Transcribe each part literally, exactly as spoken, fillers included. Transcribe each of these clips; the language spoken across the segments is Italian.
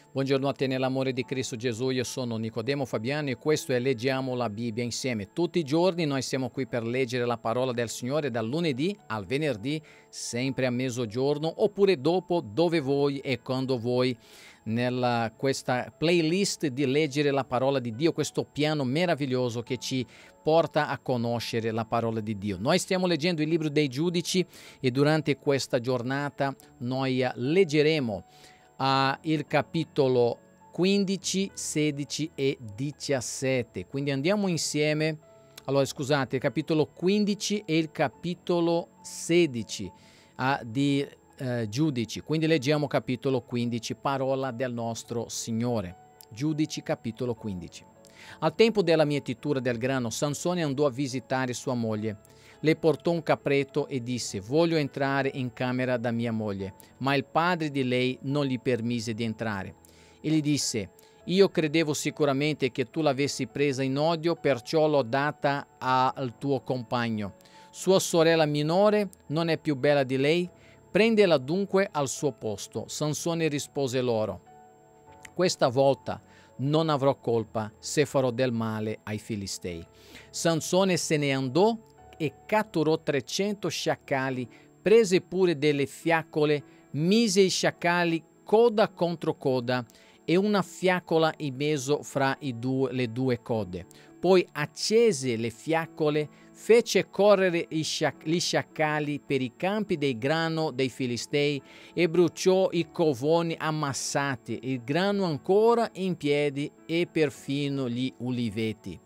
Buongiorno a te nell'amore di Cristo Gesù, io sono Nicodemo Fabiano e questo è Leggiamo la Bibbia insieme. Tutti i giorni noi siamo qui per leggere la parola del Signore dal lunedì al venerdì, sempre a mezzogiorno oppure dopo, dove vuoi e quando vuoi, nella questa playlist di leggere la parola di Dio, questo piano meraviglioso che ci porta a conoscere la parola di Dio. Noi stiamo leggendo il libro dei Giudici e durante questa giornata noi leggeremo Uh, il capitolo quindici, sedici e diciassette. Quindi andiamo insieme. Allora, scusate, il capitolo quindici e il capitolo sedici uh, di uh, Giudici. Quindi leggiamo capitolo quindici, parola del nostro Signore. Giudici, capitolo quindici. Al tempo della mietitura del grano, Sansone andò a visitare sua moglie. Le portò un capretto e disse: voglio entrare in camera da mia moglie. Ma il padre di lei non gli permise di entrare. E gli disse: io credevo sicuramente che tu l'avessi presa in odio, perciò l'ho data al tuo compagno. Sua sorella minore non è più bella di lei? Prendela dunque al suo posto. Sansone rispose loro: questa volta non avrò colpa se farò del male ai Filistei. Sansone se ne andò e catturò trecento sciacalli, prese pure delle fiaccole, mise i sciacalli coda contro coda e una fiaccola in mezzo fra i due, le due code. Poi accese le fiaccole, fece correre i sciac- gli sciacalli per i campi dei grano dei Filistei e bruciò i covoni ammassati, il grano ancora in piedi e perfino gli uliveti.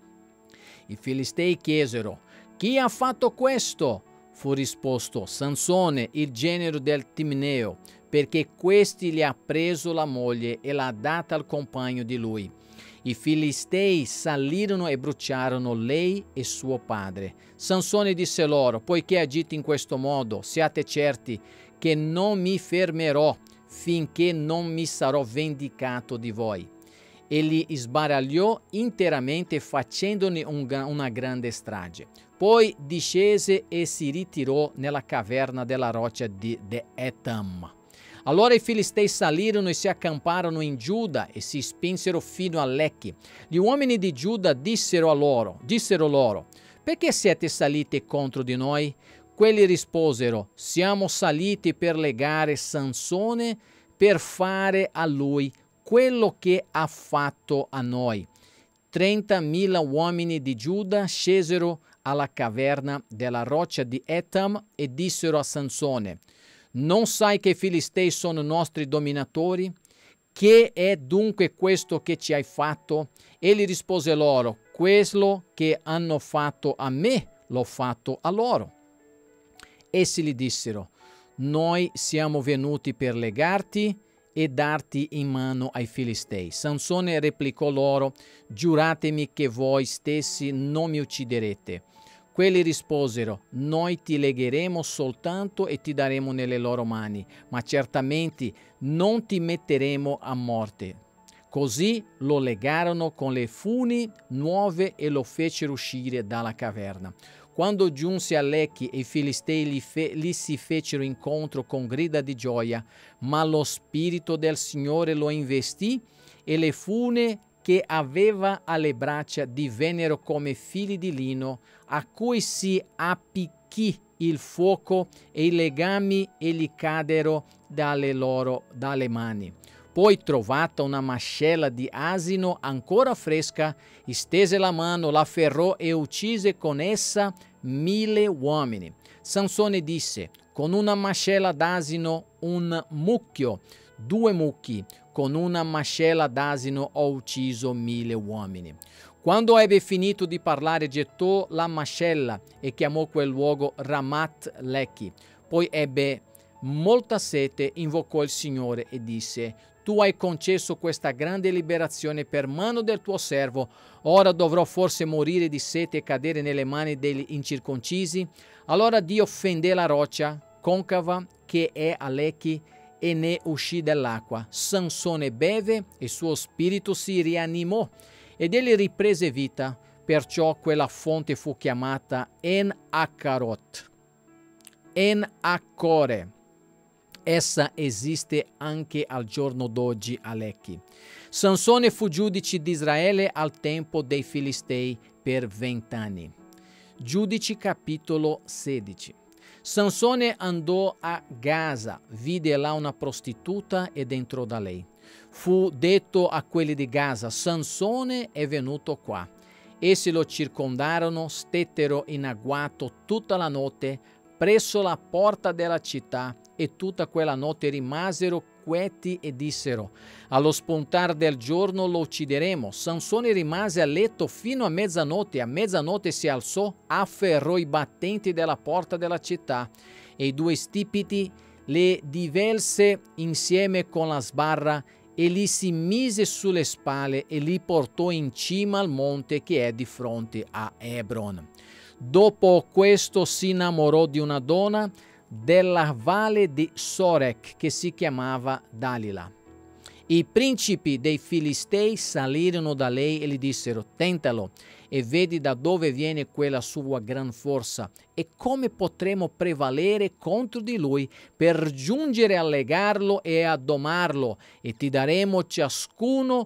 I Filistei chiesero: chi ha fatto questo? Fu risposto: Sansone, il genero del Timneo, perché questi gli ha preso la moglie e l'ha data al compagno di lui. I Filistei salirono e bruciarono lei e suo padre. Sansone disse loro: poiché agite in questo modo, siate certi che non mi fermerò finché non mi sarò vendicato di voi. E li sbaragliò interamente facendone un, una grande strage. Poi discese e si ritirò nella caverna della roccia di, di Etam. Allora i Filistei salirono e si accamparono in Giuda e si spinsero fino a Lecchi. Gli uomini di Giuda dissero a loro, dissero loro: perché siete saliti contro di noi? Quelli risposero: siamo saliti per legare Sansone per fare a lui quello che ha fatto a noi. Trentamila uomini di Giuda scesero alla caverna della roccia di Etam e dissero a Sansone: non sai che i Filistei sono nostri dominatori? Che è dunque questo che ci hai fatto? Egli rispose loro: quello che hanno fatto a me l'ho fatto a loro. Essi gli dissero: noi siamo venuti per legarti e darti in mano ai Filistei. Sansone replicò loro: giuratemi che voi stessi non mi ucciderete. Quelli risposero: noi ti legheremo soltanto e ti daremo nelle loro mani, ma certamente non ti metteremo a morte. Così lo legarono con le funi nuove e lo fecero uscire dalla caverna. Quando giunse a Lecchi, i Filistei gli, fe- gli si fecero incontro con grida di gioia, ma lo Spirito del Signore lo investì e le fune che aveva alle braccia divennero come fili di lino, a cui si appicchì il fuoco e i legami e gli cadero dalle loro dalle mani. Poi, trovata una mascella di asino ancora fresca, stese la mano, la afferrò e uccise con essa mille uomini. Sansone disse: con una mascella d'asino un mucchio, due mucchi, con una mascella d'asino ho ucciso mille uomini. Quando ebbe finito di parlare, gettò la mascella e chiamò quel luogo Ramat Lecchi. Poi ebbe molta sete, invocò il Signore e disse: tu hai concesso questa grande liberazione per mano del tuo servo, ora dovrò forse morire di sete e cadere nelle mani degli incirconcisi? Allora Dio fendè la roccia concava che è a Lecchi e ne uscì dell'acqua. Sansone beve e il suo spirito si rianimò ed egli riprese vita, perciò quella fonte fu chiamata En Acarot. En Acore. Essa esiste anche al giorno d'oggi a Lecchi. Sansone fu giudice di Israele al tempo dei Filistei per vent'anni. Giudici capitolo sedici. Sansone andò a Gaza, vide là una prostituta ed entrò da lei. Fu detto a quelli di Gaza: Sansone è venuto qua. Essi lo circondarono, stettero in agguato tutta la notte presso la porta della città e tutta quella notte rimasero quieti e dissero: allo spuntar del giorno lo uccideremo. Sansone rimase a letto fino a mezzanotte. A mezzanotte si alzò, afferrò i battenti della porta della città e i due stipiti le divelse insieme con la sbarra e li si mise sulle spalle e li portò in cima al monte che è di fronte a Hebron. Dopo questo si innamorò di una donna della valle di Sorek che si chiamava Dalila. I principi dei Filistei salirono da lei e gli dissero: tentalo e vedi da dove viene quella sua gran forza e come potremo prevalere contro di lui per giungere a legarlo e a domarlo, e ti daremo ciascuno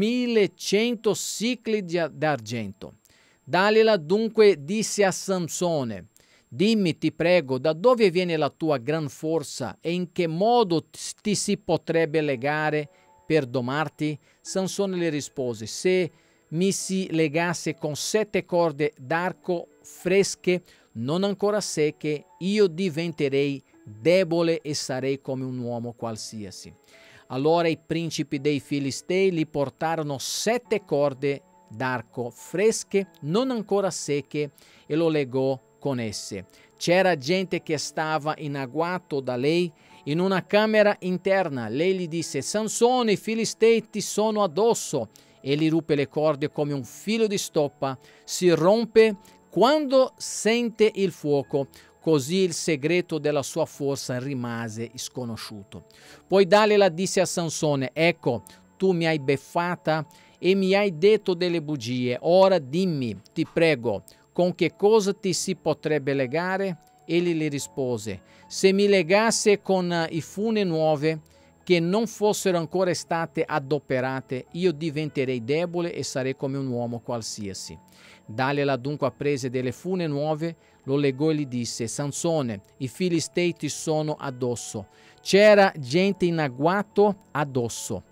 millecento sicli d'argento. Dalila dunque disse a Sansone: dimmi, ti prego, da dove viene la tua gran forza e in che modo ti si potrebbe legare per domarti? Sansone le rispose: se mi si legasse con sette corde d'arco fresche, non ancora secche, io diventerei debole e sarei come un uomo qualsiasi. Allora i principi dei Filistei gli portarono sette corde d'arco fresche, non ancora secche, e lo legò con esse. C'era gente che stava in agguato da lei in una camera interna. Lei gli disse: Sansone, i Filistei ti sono addosso. Egli ruppe le corde come un filo di stoppa, si rompe quando sente il fuoco. Così il segreto della sua forza rimase sconosciuto. Poi Dalila disse a Sansone: ecco, tu mi hai beffata e mi hai detto delle bugie. Ora dimmi, ti prego, con che cosa ti si potrebbe legare? Egli le rispose: se mi legasse con i fune nuove che non fossero ancora state adoperate, io diventerei debole e sarei come un uomo qualsiasi. Dalila dunque prese delle fune nuove, lo legò e gli disse: Sansone, i Filistei ti sono addosso. C'era gente in agguato addosso.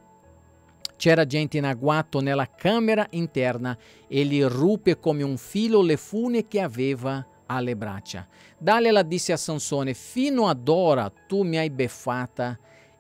C'era gente in agguato nella camera interna e gli ruppe come un filo le fune che aveva alle braccia. Dalila disse a Sansone: fino ad ora tu mi hai beffata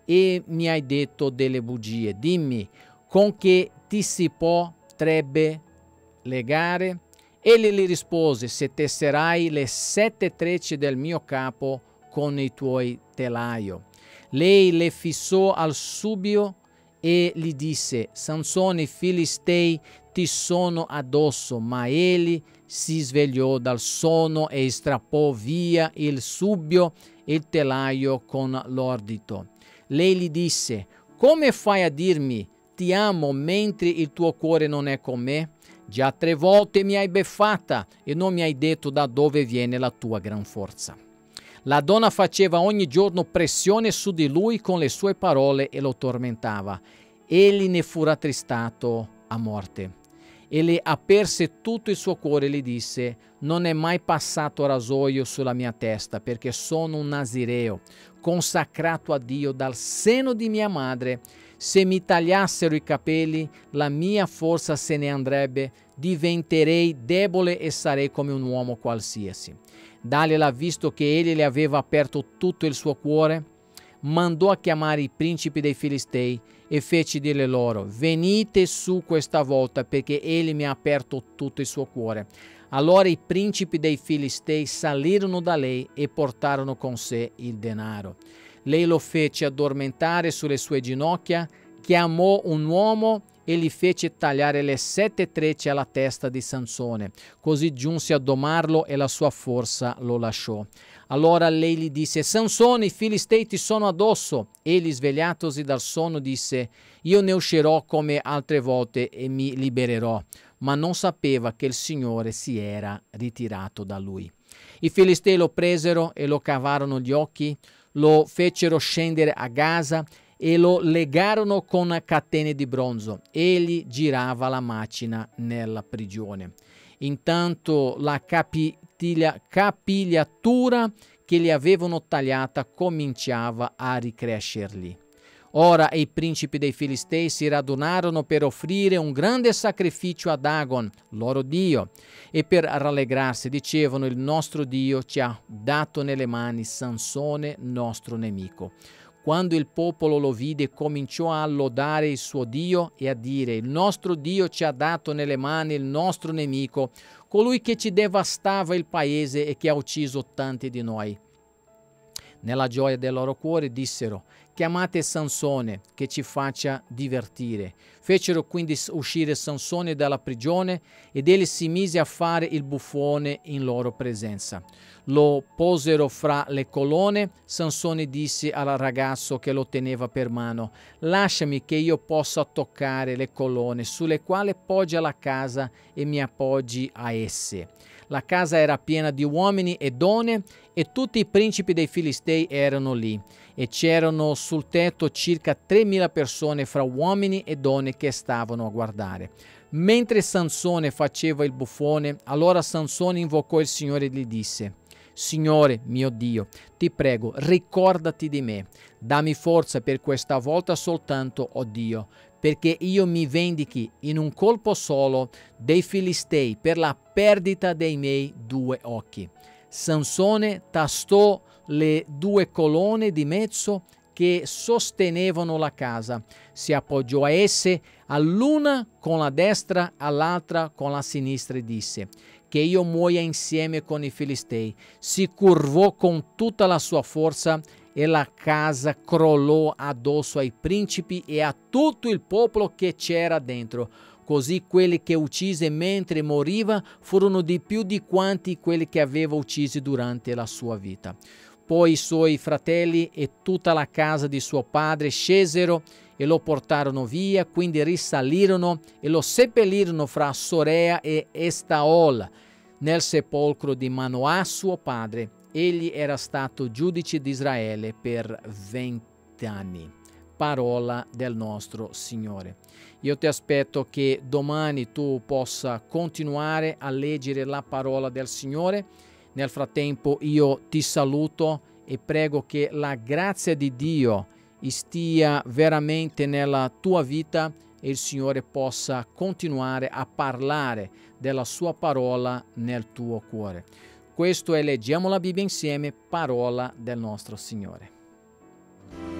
e mi hai detto delle bugie. Dimmi, con che ti si potrebbe legare? Egli gli rispose: se tesserai le sette trecce del mio capo con i tuoi telaio. Lei le fissò al subito e gli disse: Sansone, i Filistei ti sono addosso. Ma egli si svegliò dal sonno e strappò via il subbio e il telaio con l'ordito. Lei gli disse: come fai a dirmi ti amo mentre il tuo cuore non è con me? Già tre volte mi hai beffata e non mi hai detto da dove viene la tua gran forza. La donna faceva ogni giorno pressione su di lui con le sue parole e lo tormentava. Egli ne fu rattristato a morte. E le aperse tutto il suo cuore e gli disse: non è mai passato rasoio sulla mia testa, perché sono un nazireo, consacrato a Dio dal seno di mia madre. Se mi tagliassero i capelli, la mia forza se ne andrebbe, diventerei debole e sarei come un uomo qualsiasi. Dalila, visto che egli le aveva aperto tutto il suo cuore, mandò a chiamare i principi dei Filistei e fece dire loro: venite su questa volta, perché egli mi ha aperto tutto il suo cuore. Allora i principi dei Filistei salirono da lei e portarono con sé il denaro. Lei lo fece addormentare sulle sue ginocchia, chiamò un uomo e gli fece tagliare le sette trecce alla testa di Sansone. Così giunse a domarlo e la sua forza lo lasciò. Allora lei gli disse: Sansone, i Filistei ti sono addosso. Egli, svegliatosi dal sonno, disse: io ne uscirò come altre volte e mi libererò. Ma non sapeva che il Signore si era ritirato da lui. I Filistei lo presero e lo cavarono gli occhi, lo fecero scendere a Gaza e lo legarono con catene di bronzo. Egli girava la macina nella prigione. Intanto la capiglia- capigliatura che gli avevano tagliata cominciava a ricrescergli. Ora i principi dei Filistei si radunarono per offrire un grande sacrificio a Dagon, loro dio, e per rallegrarsi dicevano: il nostro Dio ci ha dato nelle mani Sansone, nostro nemico. Quando il popolo lo vide, cominciò a lodare il suo Dio e a dire: il nostro Dio ci ha dato nelle mani il nostro nemico, colui che ci devastava il paese e che ha ucciso tanti di noi. Nella gioia del loro cuore dissero: chiamate Sansone che ci faccia divertire. Fecero quindi uscire Sansone dalla prigione ed egli si mise a fare il buffone in loro presenza. Lo posero fra le colonne. Sansone disse al ragazzo che lo teneva per mano: lasciami che io possa toccare le colonne sulle quali poggia la casa e mi appoggi a esse. La casa era piena di uomini e donne e tutti i principi dei Filistei erano lì, e c'erano sul tetto circa tremila persone fra uomini e donne che stavano a guardare. Mentre Sansone faceva il buffone, allora Sansone invocò il Signore e gli disse: Signore mio Dio, ti prego, ricordati di me, dammi forza per questa volta soltanto, oh Dio, perché io mi vendichi in un colpo solo dei Filistei per la perdita dei miei due occhi. Sansone tastò le due colonne di mezzo che sostenevano la casa, si appoggiò a esse, all'una con la destra, all'altra con la sinistra, e disse: che io muoia insieme con i Filistei. Si curvò con tutta la sua forza e la casa crollò addosso ai principi e a tutto il popolo che c'era dentro. Così quelli che uccise mentre moriva furono di più di quanti quelli che aveva uccisi durante la sua vita. Poi i suoi fratelli e tutta la casa di suo padre scesero e lo portarono via, quindi risalirono e lo seppellirono fra Sorea e Estaol, nel sepolcro di Manoah suo padre. Egli era stato giudice di Israele per vent'anni. Parola del nostro Signore. Io ti aspetto che domani tu possa continuare a leggere la parola del Signore. Nel frattempo io ti saluto e prego che la grazia di Dio stia veramente nella tua vita e il Signore possa continuare a parlare della sua parola nel tuo cuore. Questo è Leggiamo la Bibbia insieme, parola del nostro Signore.